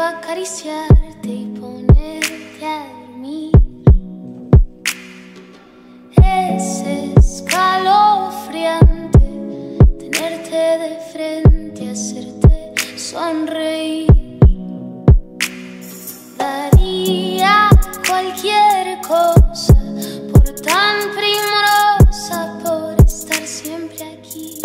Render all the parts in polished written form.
acariciarte y ponerte a dormir. Es escalofriante tenerte de frente, hacerte sonreír. Daría cualquier cosa por tan primorosa, por estar siempre aquí.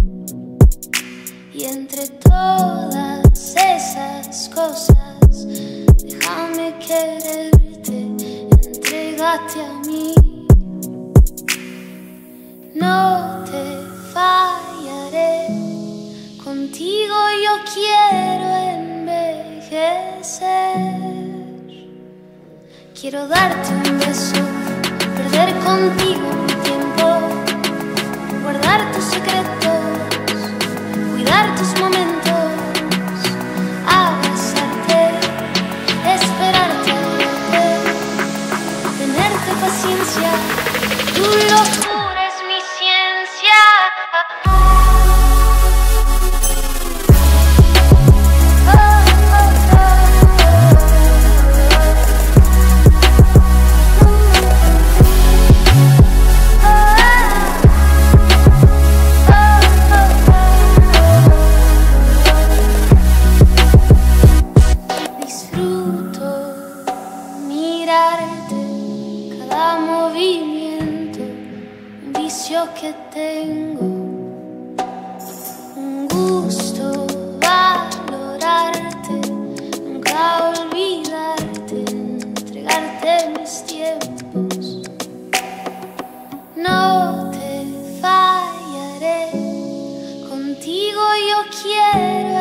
Y entre todas esas cosas, déjame quererte, entrégate a mí. No te fallaré, contigo yo quiero envejecer. Quiero darte un beso, perder contigo mi tiempo, guardar tus secretos, cuidar tus momentos, abrazarte, esperarte, verte, tenerte paciencia. Tu locura es mi ciencia. Cada movimiento, un vicio que tengo, un gusto valorarte, nunca olvidarte, entregarte mis tiempos. No te fallaré, contigo yo quiero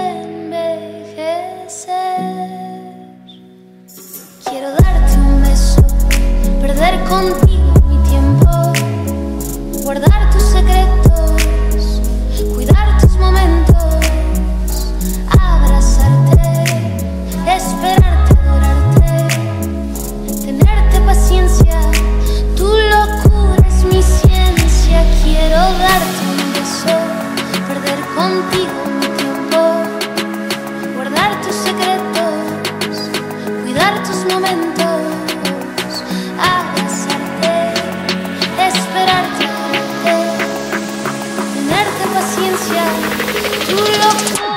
envejecer. Quiero darte un beso, perder contigo mi tiempo, guardar tus secretos, cuidar tus momentos, abrazarte, esperarte, adorarte, tenerte paciencia. Tu locura es mi ciencia. Quiero darte un beso, perder contigo mi tiempo, guardar tus secretos, cuidar tus momentos, abrazarte, esperarte, tenerte paciencia. Tu locura